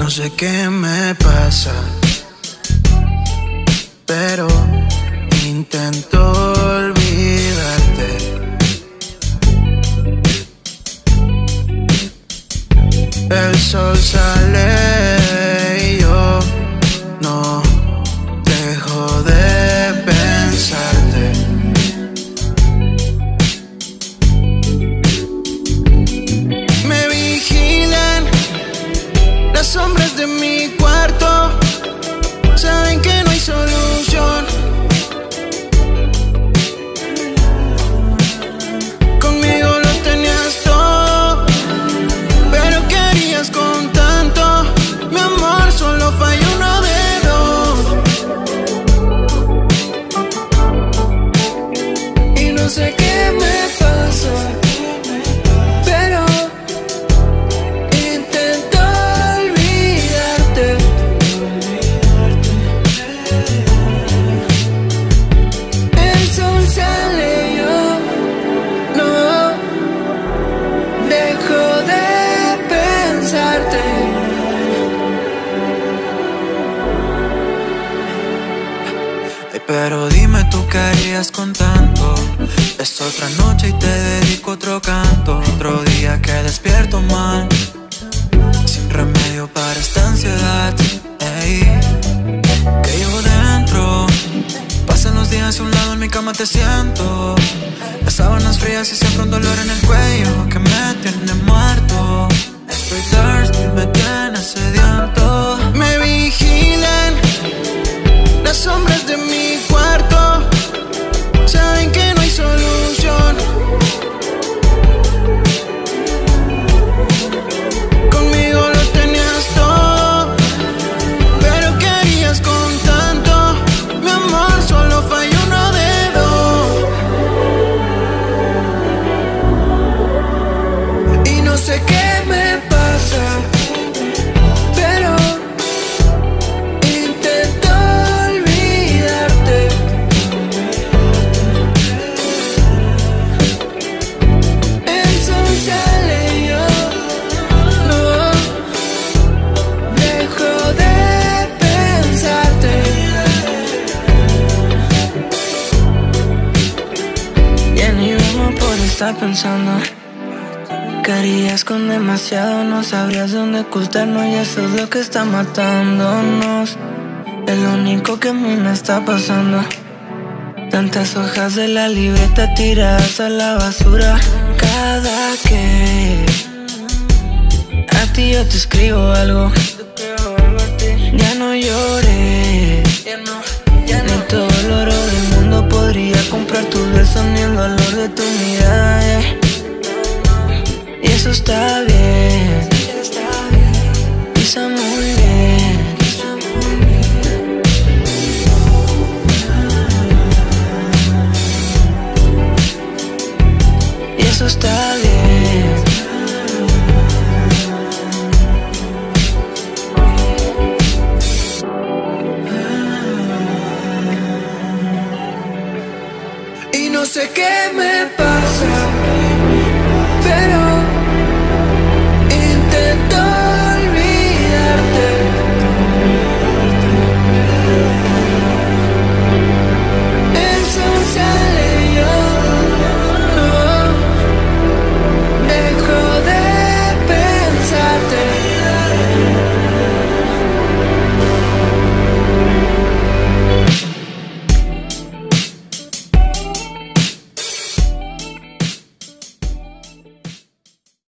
No sé qué me pasa, pero intento olvidarte. El sol sale y yo no dejo de pensarte. Me vigilan las sombras de mi cuarto, saben que no hay solución. Conmigo lo tenías todo, pero ¿qué harías con tanto? Mi amor, solo falla uno de dos. Y no sé qué me pasa, pero intento olvidarte. El sol sale y yo no dejo de pensarte. Ay, pero dime tú qué harías con tanto. Es otra noche y te dedico otro canto. Otro día que despierto mal, sin remedio para esta ansiedad, ey, que llevo dentro. Pasan los días y a un lado en mi cama te siento. Las sábanas frías y siempre un dolor en el cuello que me tiene muerto. Estoy thirsty, me tiene sediento. Me vigilan las sombras de mi cuarto, saben que no hay solución. Conmigo lo tenías todo, pero ¿qué harías con tanto? Mi amor, solo falla uno de dos. Y no sé qué me pasa, pero intento olvidarte. El sol sale y yo no dejo de pensarte. Ya ni vemos por estar pensando. ¿Qué harías con demasiado? No sabrías dónde ocultarnos y eso es lo que está matándonos. Es lo único que a mí me está pasando. Tantas hojas de la libreta tiradas a la basura. Cada que a ti yo te escribo algo, ya no llores. Ni todo el oro del mundo podría comprar tus besos, ni el valor de tu mirada, Y eso está bien, está muy bien. Y eso está bien. Y no sé qué me pasa,